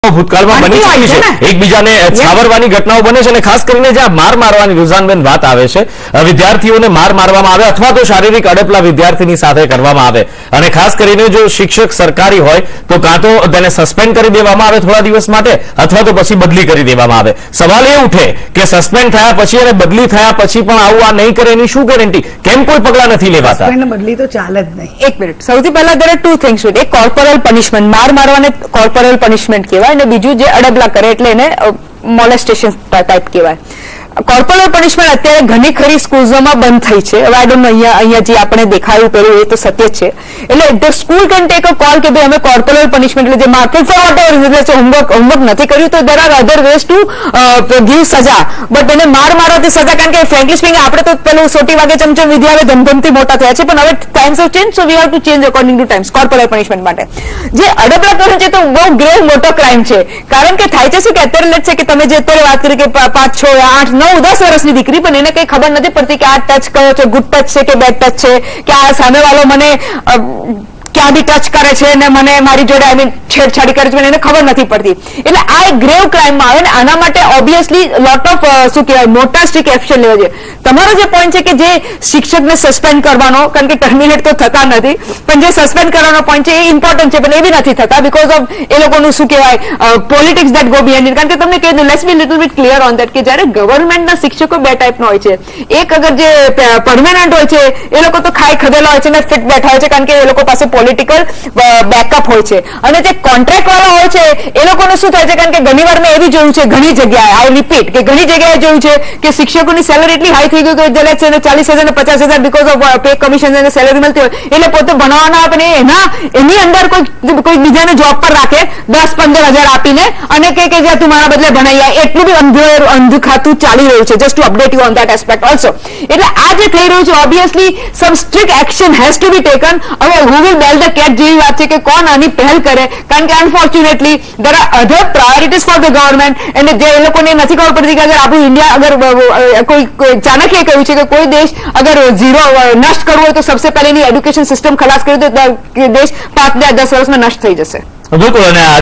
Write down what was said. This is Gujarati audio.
ભૂતકાળમાં બની ચૂકી છે એકબીજાને છાવરવાની ઘટનાઓ બને છે અને ખાસ કરીને જે માર મારવાની રુઝાનબેન વાત આવે છે વિદ્યાર્થીઓને માર મારવામાં આવે અથવા તો શારીરિક અડપલા વિદ્યાર્થીની સાથે કરવામાં આવે અને ખાસ કરીને જો શિક્ષક સરકારી હોય તો કાં તો તેને સસ્પેન્ડ કરી દેવામાં આવે થોડા દિવસ માટે અથવા તો પછી બદલી કરી દેવામાં આવે સવાલ એ ઉઠે કે સસ્પેન્ડ થયા પછી અને બદલી થયા પછી પણ આવું આ નહીં કરે એની શું ગેરંટી કેમ કોઈ પગલાં નથી લેવાતા બદલી તો ચાલે જ નહીં એક મિનિટ સૌથી પહેલા there are two things with એક કોર્પોરલ પનિશમેન્ટ માર મારવાને કોર્પોરલ પનિશમેન્ટ કહેવાય અને બીજું જે અડબલા કરે એટલે એને મોલેસ્ટેશન ટાઈપ કહેવાય કોર્પોરલ પનિશમેન્ટ અત્યારે ઘણી ખરી સ્કૂલ્સમાં બંધ થઈ છે હવે આઈ ડોન્ટ નો અહીંયા જે આપણે દેખાયું પેલું એ તો સત્ય જ છે એટલે the school can take a call કે ભાઈ અમે કોર્પોરલ પનિશમેન્ટ એટલે જે માર્કેટ ફોર વોટ એવર એટલે હોમવર્ક નથી કર્યું તો there are other ways to give સજા બટ એને માર મારવાથી સજા કારણ કે ફ્રેન્કલી સ્પીકિંગ આપણે તો પેલું સોટી વાગે ચમચમ વિદ્યા હવે ધમધમથી મોટા થયા છે પણ હવે times of change so we have to change according to times corporal punishment માટે જે અડબલા કરે છે તો બહુ ગ્રેવ મોટો ક્રાઇમ છે કારણ કે થાય છે શું કે અત્યારે લેટ છે કે તમે જે અત્યારે વાત કરી કે 5, 6, 8, 9, 10 વર્ષની દીકરી પણ એને કઈ ખબર નથી પડતી કે આ ટચ કયો છે ગુડ ટચ છે કે બેડ ટચ છે કે આ સામેવાળો મને ક્યાં બી ટચ કરે છે અને મને મારી જોડે આઈ મીન છેડછાડી કરે છે એને ખબર નથી પડતી એટલે આ એક ગ્રેવ ક્રાઇમમાં આવે ને આના માટે ઓબ્વિયસલી લોટ ઓફ શું કહેવાય મોટા સ્ટ્રિક્ટ એક્શન લેવા જોઈએ તમારો જે પોઈન્ટ છે કે જે શિક્ષકને સસ્પેન્ડ કરવાનો કારણ કે ટર્મિનેટ તો થતા નથી પણ જે સસ્પેન્ડ કરવાનો પોઈન્ટ છે એ ઇમ્પોર્ટન્ટ છે પણ એ બી નથી થતા બીકોઝ ઓફ એ લોકોનું શું કહેવાય politics that go behind it કારણ કે તમને કહી દઉં let's be little bit clear on that કે જ્યારે ગવર્મેન્ટના શિક્ષકો બે ટાઈપના હોય છે એક અગર જે પરમેનન્ટ હોય છે એ લોકો તો ખાઈ ખદેલા હોય છે અને ફિટ બેઠા હોય છે કારણ કે એ લોકો પાસે પોલિટિકલ બેકઅપ હોય છે અને જે કોન્ટ્રાક્ટ વાળા હોય છે એ લોકોનું શું થાય છે કારણ કે ઘણી વાર મેં એવી જોયું છે ઘણી જગ્યાએ આઈ રિપીટ કે ઘણી જગ્યાએ જોયું છે કે શિક્ષકોની સેલરી એટલી હાઈ થઈ ગઈ કે જલે છે 40,000 ને 50,000 બીકોઝ ઓફ પે કમિશન અને સેલરી મળતી હોય એટલે પોતે ભણાવવાના આપે એની અંદર કોઈ બીજાને જોબ પર રાખે 10-15,000 આપીને અને કે જ્યાં તું મારા બદલે ભણાઈ જાય એટલું બી અંધું ખાતું ચાલી રહ્યું છે just to update you on that aspect also એટલે આ જે થઈ રહ્યું છે obviously some strict action has to be taken હવે who will bell the cat જેવી વાત છે કે કોણ આની પહેલ કરે કારણ કે unfortunately there are other priorities for the government અને જે એ લોકોને નથી ખબર પડતી કે અગર આપણું ઇન્ડિયા અગર કોઈ ચાણક્યે કહ્યું છે કે કોઈ દેશ અગર ઝીરો નષ્ટ કરવું હોય તો સબસે પહેલા એની એડ્યુકેશન સિસ્ટમ ખલાસ કરી દે દેશ 5-10 વર્ષમાં નષ્ટ થઈ જશે બિલકુલ અને